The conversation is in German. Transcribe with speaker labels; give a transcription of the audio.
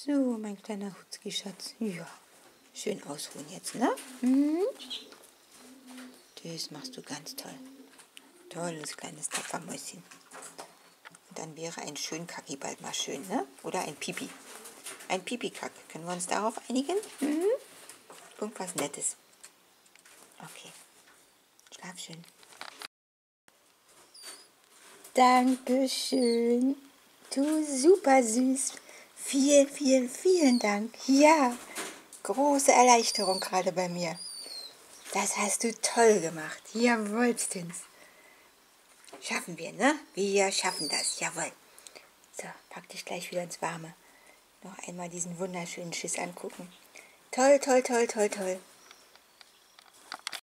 Speaker 1: So, mein kleiner Hutzki-Schatz. Ja, schön ausruhen jetzt, ne? Mhm. Das machst du ganz toll. Tolles kleines Tapfermäuschen. Und dann wäre ein schön Kacki bald mal schön, ne? Oder ein Pipi. Ein Pipi-Kack. Können wir uns darauf einigen? Mhm. Irgendwas Nettes. Okay. Schlaf schön. Dankeschön. Du super süß. Vielen, vielen, vielen Dank. Ja, große Erleichterung gerade bei mir. Das hast du toll gemacht. Jawohlstens. Schaffen wir, ne? Wir schaffen das. Jawohl. So, pack dich gleich wieder ins Warme. Noch einmal diesen wunderschönen Schiss angucken. Toll, toll, toll, toll, toll.